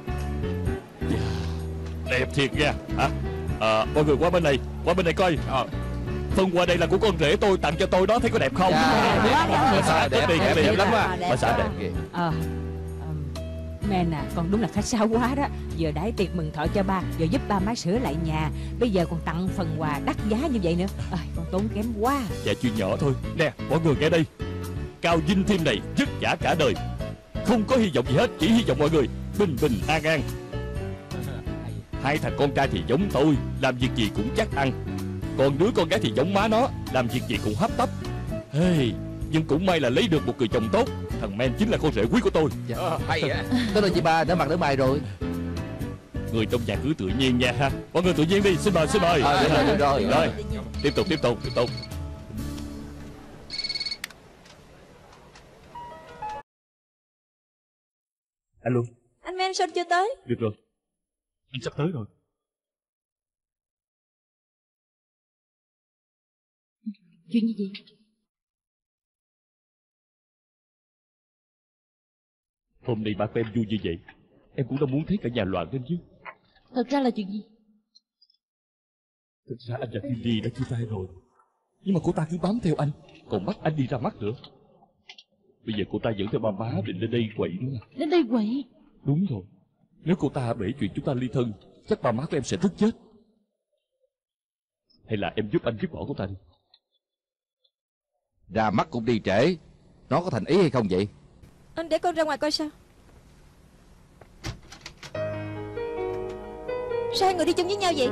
Đẹp thiệt nha hả? À, mọi người qua bên này, qua bên này coi. À, phần quà đây là của con rể tôi tặng cho tôi đó, thấy có đẹp không? Dạ, Bà xã đẹp, tốt đi, đẹp, đẹp, đẹp lắm lắm à. Bà xã đẹp. kìa. Ờ ừm, Men à, con đúng là khách sáo quá đó. Vừa đãi tiệc mừng thọ cho ba, vừa giúp ba má sửa lại nhà, bây giờ còn tặng phần quà đắt giá như vậy nữa. Ơi, con tốn kém quá. Dạ chuyện nhỏ thôi. Nè, mọi người nghe đây. Cao dinh thêm này vất vả cả đời, không có hy vọng gì hết, chỉ hy vọng mọi người bình bình an an. Hai thằng con trai thì giống tôi, làm việc gì cũng chắc ăn. Còn đứa con gái thì giống má nó, làm việc gì cũng hấp tấp. Hey, nhưng cũng may là lấy được một người chồng tốt. Thằng Men chính là con rể quý của tôi. Dạ. Hay á. Tới đây chị ba đã mặc đỡ bài rồi. Người trong nhà cứ tự nhiên nha ha. Mọi người tự nhiên đi, xin mời, xin mời. À, được rồi, được rồi. Rồi, tiếp tục, tiếp tục, tiếp tục. Alo. Anh Men sao chưa tới? Được rồi, anh sắp tới rồi. Chuyện gì vậy? Hôm nay ba của em vui như vậy, em cũng đâu muốn thấy cả nhà loạn lên chứ. Thật ra là chuyện gì? Thực ra anh và Cindy đã chia tay rồi, nhưng mà cô ta cứ bám theo anh, còn bắt anh đi ra mắt nữa. Bây giờ cô ta dẫn theo ba má định lên đây quậy nữa. Đến đây quậy? Đúng rồi, nếu cô ta bể chuyện chúng ta ly thân, chắc ba má của em sẽ tức chết. Hay là em giúp anh dứt bỏ cô ta đi. Ra mắt cũng đi trễ. Nó có thành ý hay không vậy? Anh để con ra ngoài coi sao. Sao hai người đi chung với nhau vậy?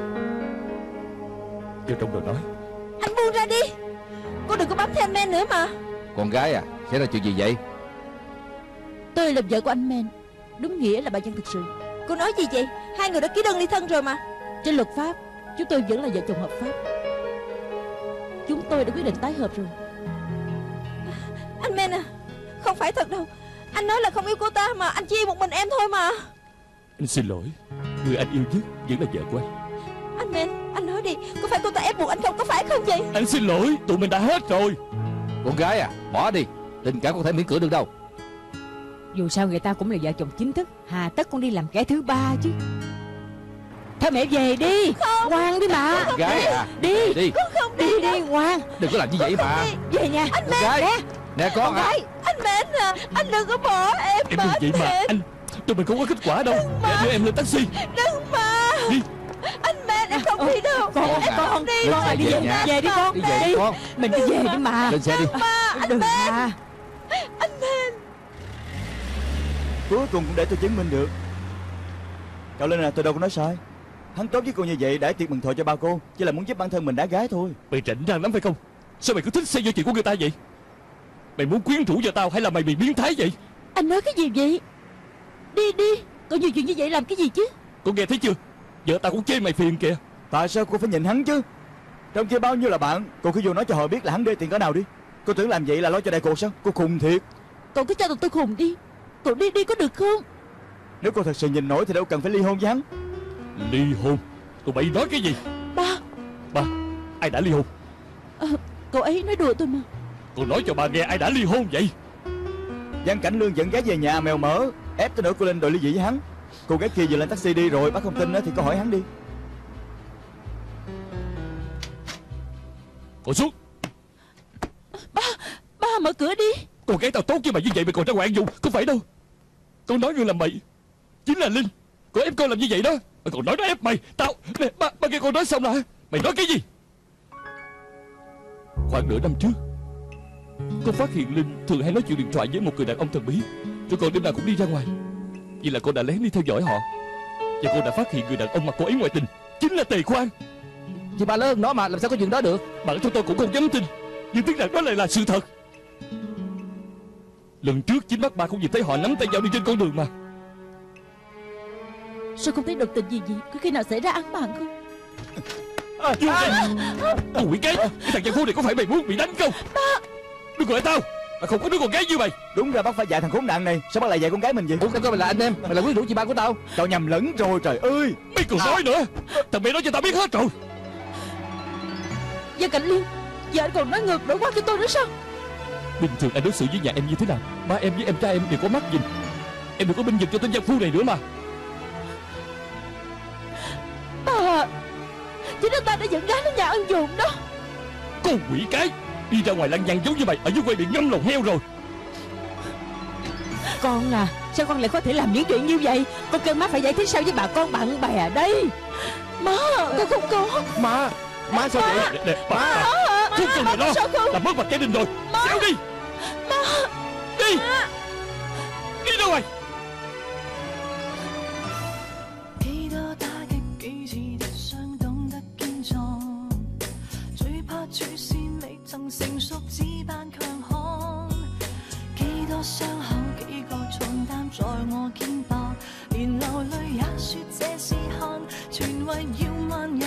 Vô trong rồi nói. Anh buông ra đi. Cô đừng có bám theo anh Men nữa mà. Con gái à, sẽ là chuyện gì vậy? Tôi là vợ của anh Men, đúng nghĩa là bà Giang thực sự. Cô nói gì vậy? Hai người đã ký đơn ly thân rồi mà. Trên luật pháp, chúng tôi vẫn là vợ chồng hợp pháp. Chúng tôi đã quyết định tái hợp rồi. Anh Men à, không phải thật đâu. Anh nói là không yêu cô ta mà anh chỉ yêu một mình em thôi mà. Anh xin lỗi, người anh yêu nhất vẫn là vợ của anh. Anh Men, anh nói đi, có phải cô ta ép buộc anh không, có phải không vậy? Anh xin lỗi, tụi mình đã hết rồi. Con gái à, bỏ đi. Tình cảm không thể miễn cưỡng được đâu. Dù sao người ta cũng là vợ chồng chính thức, hà tất con đi làm kẻ thứ ba chứ. Thôi mẹ về đi. Không. Ngoan đi mà. Con gái à, Đi. đi. Không Đi đi ngoan. Đừng có làm như vậy mà. Về nha. Anh Con Men, gái. Nè. Nè con à. anh Men à, anh đừng có bỏ em Em mà. đừng vậy mà, anh, tụi mình không có kết quả đâu. Để đưa em lên taxi. Đừng mà. Đi. Anh Men, em không đi đâu. Con Em à. không đi. Lên Con xe à, đi về về nhà. về đi con. Đi về đi con. Mình đi về đi mà. Lên xe đi. Đừng mà. Anh Men. Cuối cùng cũng để tôi chứng minh được. Cậu Linh à, tôi đâu có nói sai. Hắn tốt với cô như vậy để tiệc mừng thọ cho ba cô, chỉ là muốn giúp bản thân mình đá gái thôi. Mày rảnh rang lắm phải không? Sao mày cứ thích xây vô chuyện của người ta vậy? Mày muốn quyến rũ vào tao hay là mày bị biến thái vậy? Anh nói cái gì vậy? Đi đi, có nhiều chuyện như vậy làm cái gì chứ? Cô nghe thấy chưa? Vợ tao cũng chê mày phiền kìa. Tại sao cô phải nhìn hắn chứ? Trong kia bao nhiêu là bạn, cô cứ vô nói cho họ biết là hắn đê tiền cỡ nào đi. Cô tưởng làm vậy là lo cho đại cuộc sao? Cô khùng thiệt. Cậu cứ cho tụi tôi khùng đi. Cậu đi đi có được không? Nếu cô thật sự nhìn nổi thì đâu cần phải ly hôn với hắn. Ly hôn? Tụi bay nói cái gì? Ba. Ba, ai đã ly hôn? À, cậu ấy nói đùa tôi mà. Cô nói cho ba nghe ai đã ly hôn vậy? Giang Cảnh Lương dẫn gái về nhà mèo mỡ, ép tới nỗi cô Linh đòi ly dị với hắn. Cô gái kia vừa lên taxi đi rồi, bác không tin nữa thì có hỏi hắn đi. Ngồi xuống. Ba, ba mở cửa đi. Con gái tao tốt với mày như vậy mày còn ra ngoài ăn dùng, không phải đâu. Con nói người làm mày chính là Linh. Con ép con làm như vậy đó. Mày còn nói nó ép mày. Tao nè, ba, ba nghe con nói xong là mày nói cái gì? Khoảng nửa năm trước, con phát hiện Linh thường hay nói chuyện điện thoại với một người đàn ông thần bí, rồi còn đêm nào cũng đi ra ngoài. Vậy là con đã lén đi theo dõi họ, và con đã phát hiện người đàn ông mà cô ấy ngoại tình chính là Tề Khoan. Thì bà lớn nó mà làm sao có chuyện đó được. Bản thân tôi cũng không dám tin, nhưng tiếc rằng đó lại là sự thật. Lần trước chính mắt ba cũng nhìn thấy họ nắm tay nhau đi trên con đường mà. Sao không thấy đồng tình gì gì? Có khi nào xảy ra án mạng không? À, vô đây. Con quỷ cái, cái thằng giang phu này có phải mày muốn bị đánh không? Ba, đừng gọi tao, mà không có đứa con gái như mày. Đúng ra bác phải dạy thằng khốn nạn này. Sao bác lại dạy con gái mình vậy? Ủa sao mày là anh em? Mày là quyến rũ chị ba của tao? Tao nhầm lẫn rồi trời ơi. Mày còn nói nữa. Thằng mẹ nói cho tao biết hết rồi. Gia Cảnh Liên, giờ anh còn nói ngược đổi qua cho tôi nữa sao? Bình thường anh đối xử với nhà em như thế nào, ba em với em trai em đều có mắt nhìn. Em đừng có binh vực cho tên giang phu này nữa mà. Ba, chính anh ta đã dẫn gái đến nhà ăn dùm đó. Con quỷ cái, đi ra ngoài lăng nhăng giống như mày ở dưới quê bị ngâm lòng heo rồi. Con à, sao con lại có thể làm những chuyện như vậy? Con kêu má phải giải thích sao với bà con bạn bè đây. Má, con không có. Má, má sao vậy? Nè, nè, bà, không cần mày lo, làm mất mặt gia đình rồi. Xéo đi. Đi. Đi ra ngoài. 處事未曾成熟，只扮強悍。幾多傷口，幾個重擔在我肩膊，連流淚也說這是恨，全為要問。